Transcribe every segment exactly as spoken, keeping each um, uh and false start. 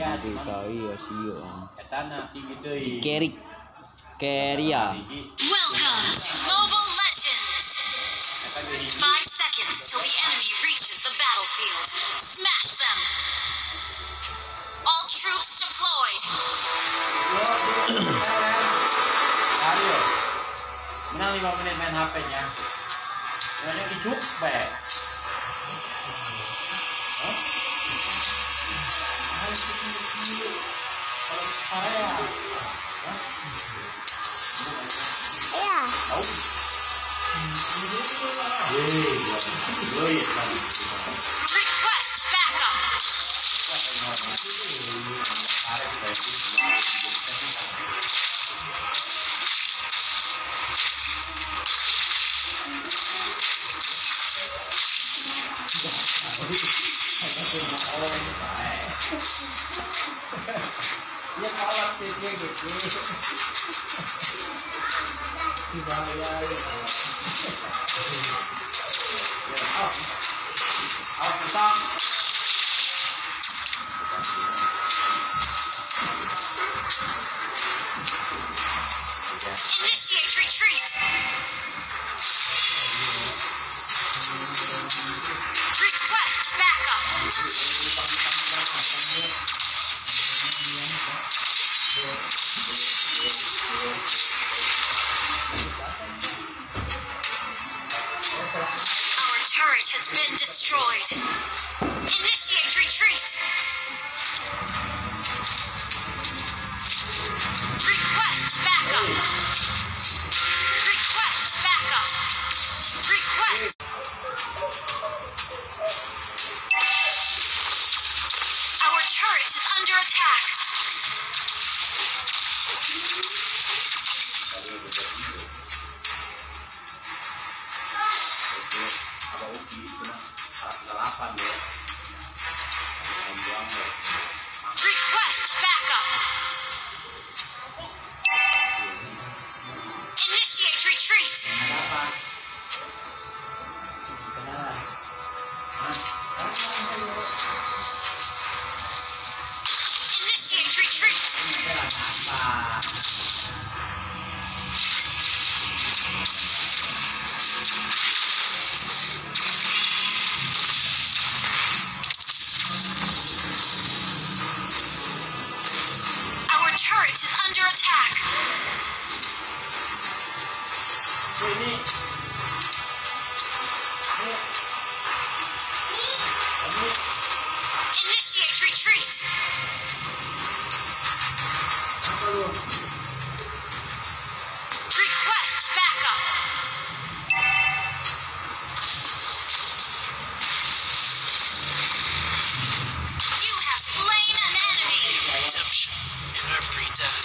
Aduh tahu ya sih yo. Etana tinggi deui. Si Kerik Keria. Welcome to Mobile Legends. Five seconds till the enemy reaches the battlefield. Smash them. All troops deployed. Ayo. Menang lima menit main H P-nya. Banyak dijuk baik. Iya. Request backup. Ya kalah dia gitu. Bahaya ya. Oh. Oh, besar. Initiate retreat. Request backup. Our turret has been destroyed. Initiate retreat. Request backup. Request backup. Request. Our turret is under attack. Request backup. Initiate retreat. Initiate retreat. Our turret is under attack. Ini. Initiate retreat. Request backup. You have slain an enemy. Redemption in every death.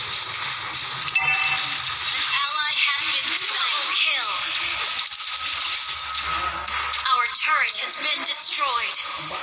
An ally has been double kill. Our turret has been destroyed.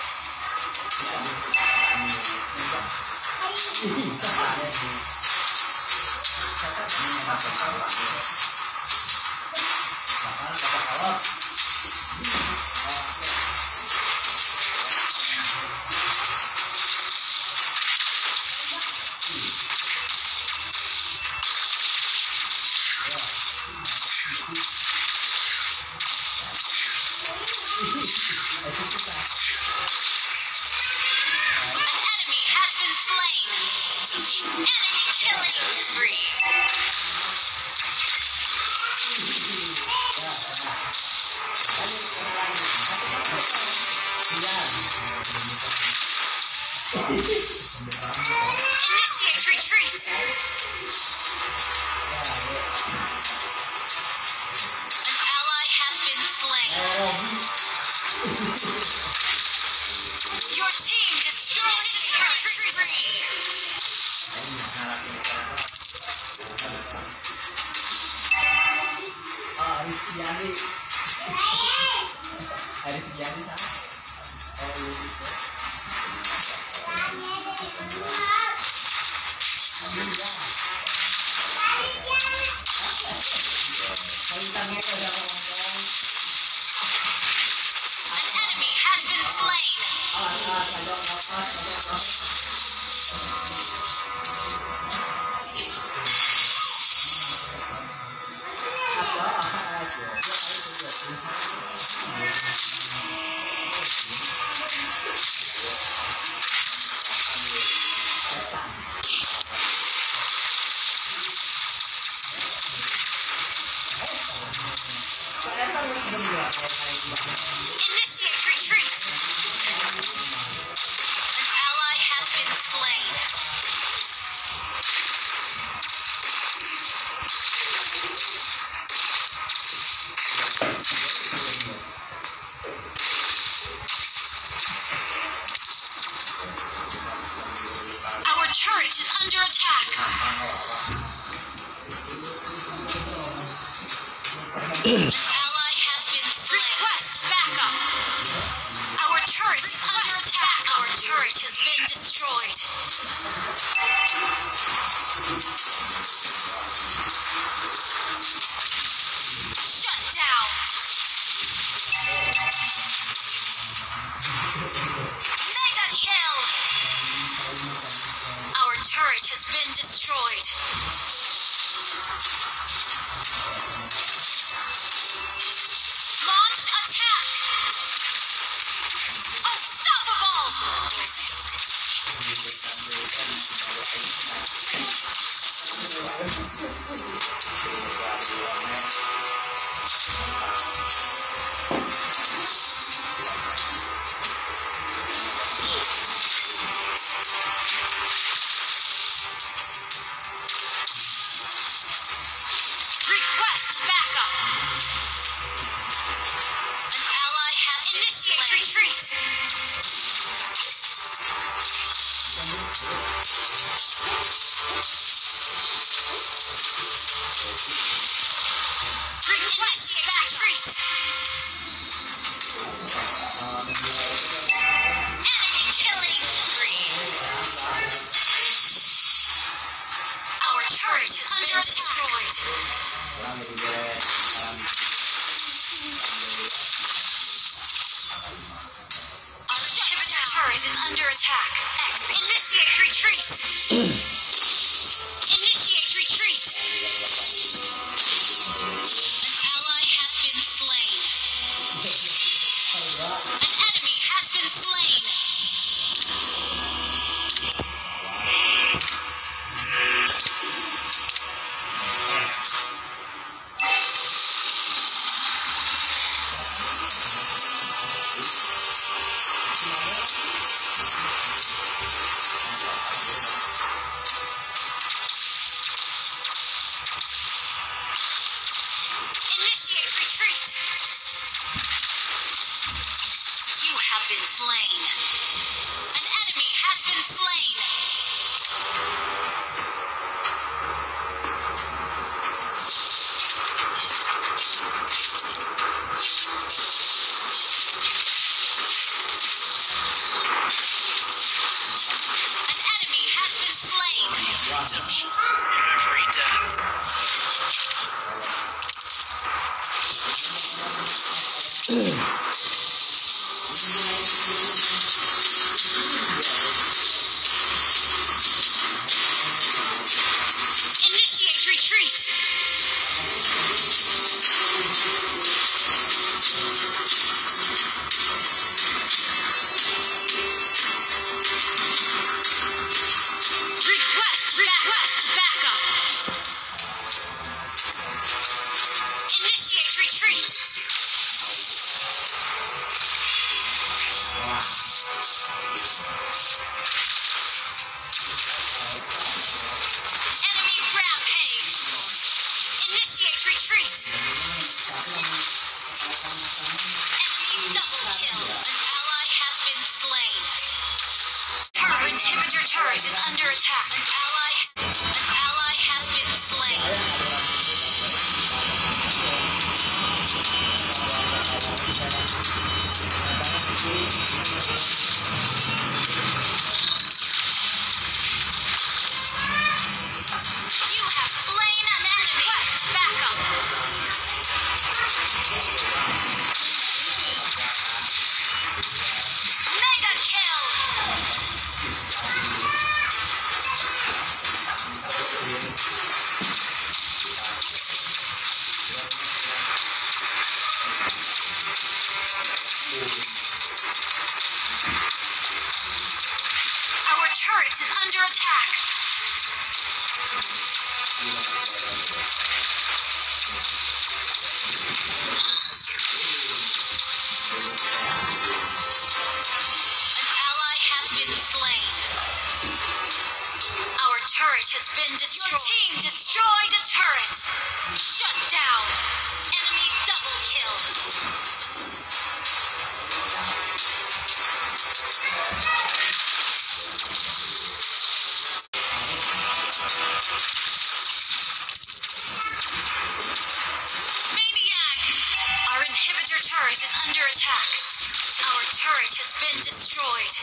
An enemy has been slain. Enemy killing spree. Initiate retreat. An ally has been slain. Your team destroyed the turret spree. Ada sekian di sana. Oh, iya. turret is under attack. ทางออกว่ะ An ally has been slain. Request backup. Our turret is under attack. Our turret has been destroyed. Shut down. Mega kill. Our turret has been destroyed. Launch attack. Unstoppable. Request backup. An ally has initiate retreat. Initiate retreat. Enemy killing spree. Our turret has been destroyed. Our inhibitor turret is under attack. X. Initiate retreat. Initiate retreat. An ally has been slain. An enemy has been slain. Initiate retreat. You have been slain. An enemy has been slain. An enemy has been slain. Redemption in every death. Initiate retreat. Request, request backup. Initiate retreat. Enemy rampage. Initiate retreat. Enemy double kill. An ally has been slain. Our inhibitor turret is under attack. An ally, an ally has been slain. You have slain an enemy. Request backup. Mega kill. Our turret is under attack. An ally has been slain. Our turret has been destroyed. Your team destroyed a turret. Shut down. Enemy double kill. attack. Our turret has been destroyed.